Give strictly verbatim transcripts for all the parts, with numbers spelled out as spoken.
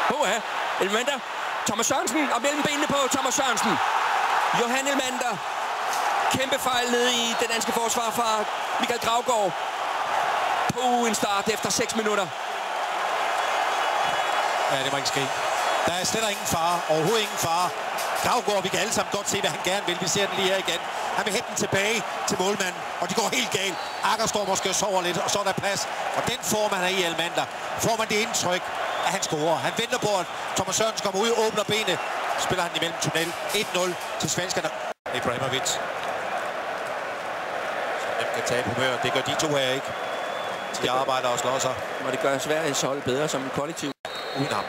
Oha, Elmander. Thomas Sørensen og mellem benene på Thomas Sørensen. Johan Elmander. Kæmpe fejl nede i den danske forsvar fra Michael Gravgaard. På en start efter seks minutter. Ja, det må ikke ske. Der er slet ingen fare. Overhovedet ingen fare. Gravgaard, vi kan alle sammen godt se, hvad han gerne vil. Vi ser den lige her igen. Han vil hætte den tilbage til målmanden, og det går helt galt. Akker står måske og sover lidt, og så er der plads. Og den form, han er i, Elmander, får man det indtryk, at han scorer. Han venter på, at Thomas Sørensen kommer ud og åbner benet. Spiller han imellem tunnel. et nul til svenskerne. Ibrahimovic. Så dem kan tage humør. Det gør de to her ikke. De arbejder og slår sig. Og det gør Sveriges hold bedre som en kollektiv. Uden ham.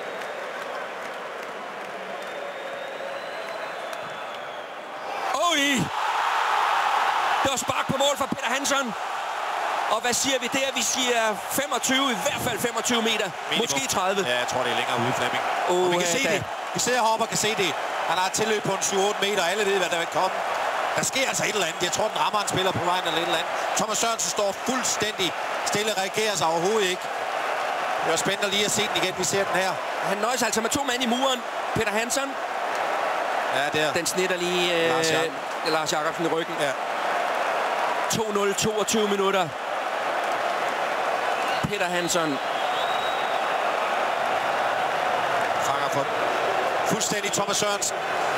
Oj! Det var spark på mål fra Peter Hansson. Og hvad siger vi der? Vi siger femogtyve, i hvert fald femogtyve meter. Minimum. Måske tredive. Ja, jeg tror, det er længere ude, Flemming. Oh, og vi kan ja, se da. det. Vi sidder heroppe og kan se det. Han har et tilløb på en syv otte meter, og alle ved, hvad der vil komme. Der sker altså et eller andet. Jeg tror, den rammer en spiller på vejen eller et eller andet. Thomas Sørensen står fuldstændig stille, reagerer sig overhovedet ikke. Det var spændende lige at se den igen. Vi ser den her. Han nøjes altså med to mand i muren. Peter Hansson. Ja, der. Den snitter lige øh, Lars, Jak Lars Jacobsen i ryggen. Ja. to nul, toogtyve minutter. Peter Hansson. Fanger for fuldstændig Thomas Sørensen.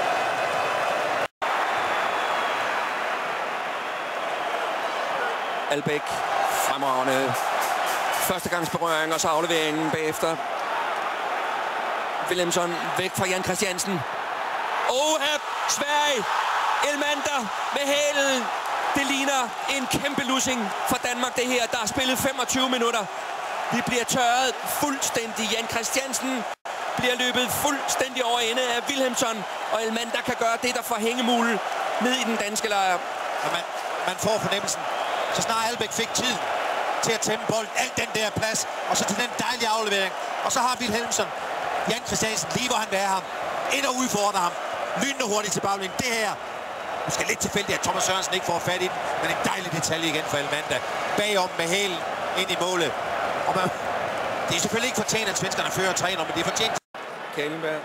Albæk. Fremragende. Førstegangsberøring og så afleveringen bagefter. Wilhelmsson væk fra Jan Christiansen. Oha, Sverige. Elmander med hælen. Det ligner en kæmpe lussing for Danmark, det her. Der er spillet femogtyve minutter. Vi bliver tørret fuldstændig. Jan Christiansen bliver løbet fuldstændig over ende af Wilhelmsson. Og Elmander kan gøre det, der får hængemule ned i den danske lejr. Og man, man får fornemmelsen. Så snart Albæk fik tid til at tæmme bolden, alt den der plads, og så til den dejlige aflevering. Og så har Wilhelmsson, Jan Christiansen, lige hvor han vil have ham, ind og udfordrer ham. Lynende hurtigt til baglæng. Det her, måske lidt tilfældigt, at Thomas Sørensen ikke får fat i den, men en dejlig detalje igen for Elmander. Bagom med hælen ind i målet. Og man, det er selvfølgelig ikke fortjent, at svenskerne fører tre nul, men det er fortjent. Kalenberg.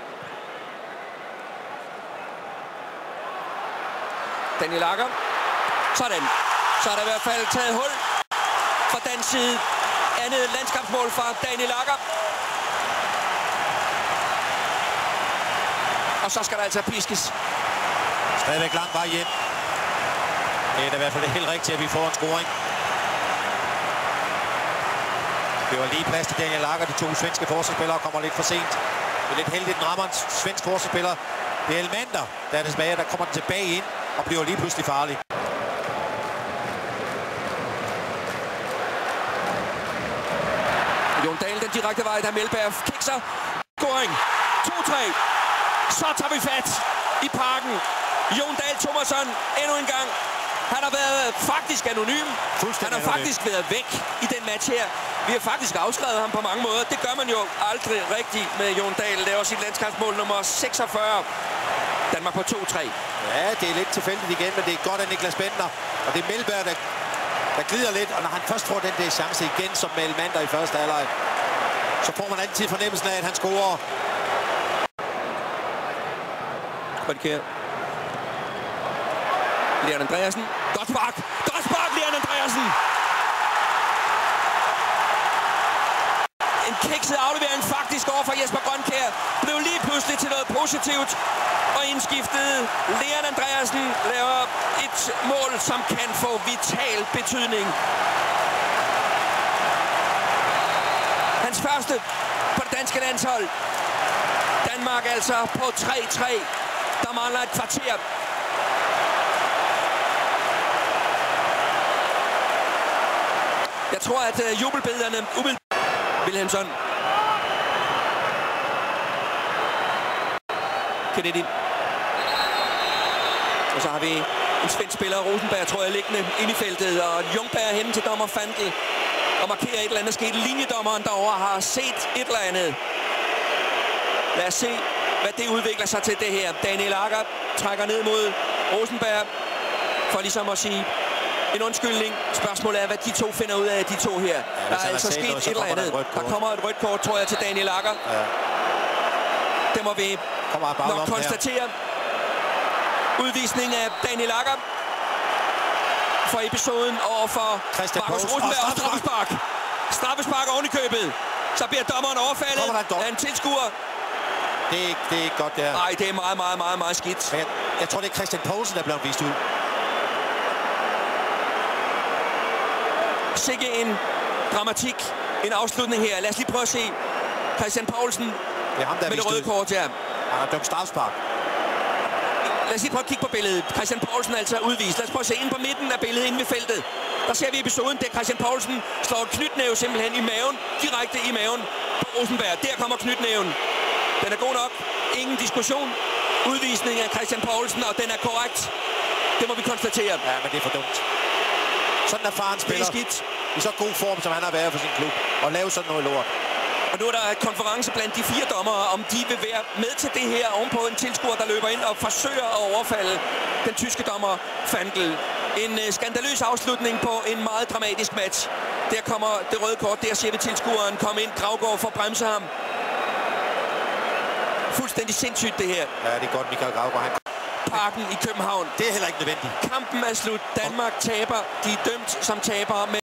Daniel Akker. Sådan. Så er der i hvert fald taget hul fra dansk side. Andet landskampsmål fra Daniel Akker. Og så skal der altså piskes. Stadigvæk lang vej hjem. Det er da i hvert fald det helt rigtigt, at vi får en scoring. Det var lige plads til Daniel Akker. De to svenske forsvarsspillere kommer lidt for sent. Det er lidt heldigt, den rammer en svensk forsvarsspiller. Det er Elmander, der er tilbage. Der kommer den tilbage ind og bliver lige pludselig farlig. Jon Dahl, den direkte vej, der Melberg kikser. Scoring. to tre. Så tager vi fat i parken. Jon Dahl Tomasson endnu en gang. Han har været faktisk anonym. Han har faktisk været væk i den match her. Vi har faktisk afskrevet ham på mange måder. Det gør man jo aldrig rigtigt med Jon Dahl. Laver sit landskampsmål nummer seksogfyrre. Danmark på to tre. Ja, det er lidt tilfældigt igen, men det er godt af Niklas Bentner. Og det er Melberg, der, der glider lidt. Og når han først får den der chance igen som med Elmander i første halvleg, så får man altid fornemmelsen af, at han scorer. Kvartikær. Leon Andreasen. Godt spark. Godt spark, Leon Andreasen. En kikset aflevering faktisk over for Jesper Grønkjær. Blev lige pludselig til noget positivt. Og indskiftet Leon Andreasen laver et mål, som kan få vital betydning. Hans første på det danske landshold. Danmark altså på tre tre. Der mangler et kvarter. Jeg tror, at uh, jubelbillederne umiddelbart. Wilhelmsson. Kennedy. Og så har vi en svensk spiller, Rosenberg, tror jeg, liggende inde i feltet. Og Ljungberg hen til dommer Fandel og markerer et eller andet sket. Linjedommeren derovre har set et eller andet. Lad os se, hvad det udvikler sig til det her. Daniel Akker trækker ned mod Rosenberg for ligesom at sige, en undskyldning. Spørgsmålet er, hvad de to finder ud af, de to her. Ja, der er altså sket noget, et eller andet. Der, der kommer et rødt kort, tror jeg, til Daniel Agger. Ja. Det må vi nok konstatere. Her. Udvisning af Daniel Agger for episoden over for Markus Rosenberg og straffespark. Straffespark oven i købet. Så bliver dommeren overfaldet af en tilskuer. Det er, ikke, det er ikke godt, det her. Nej, det er meget, meget, meget, meget skidt. Jeg, jeg tror, det er Christian Poulsen, der er blevet vist ud. Sikke en dramatik, en afslutning her. Lad os lige prøve at se Christian Poulsen det er ham, der med det røde kort her. Han har dømt straffespark. Lad os lige prøve at kigge på billedet. Christian Poulsen er altså udvist. Lad os prøve at se ind på midten af billedet, inde ved feltet. Der ser vi episoden, der Christian Poulsen slår en knytnæve simpelthen i maven, direkte i maven på Rosenberg. Der kommer knytnæven. Den er god nok. Ingen diskussion. Udvisning af Christian Poulsen, og den er korrekt. Det må vi konstatere. Ja, men det er for dumt. Sådan er faren spiller i så god form, som han har været for sin klub, og lave sådan noget lort. Og nu er der konference blandt de fire dommere, om de vil være med til det her ovenpå en tilskuer, der løber ind og forsøger at overfalde den tyske dommer Fandl. En uh, skandaløs afslutning på en meget dramatisk match. Der kommer det røde kort, der ser vi tilskueren komme ind. Gravgaard for at bremse ham. Fuldstændig sindssygt det her. Ja, det er godt, Michael Gravgaard. Han... Parken i København. Det er heller ikke nødvendigt. Kampen er slut. Danmark taber. De er dømt som tabere.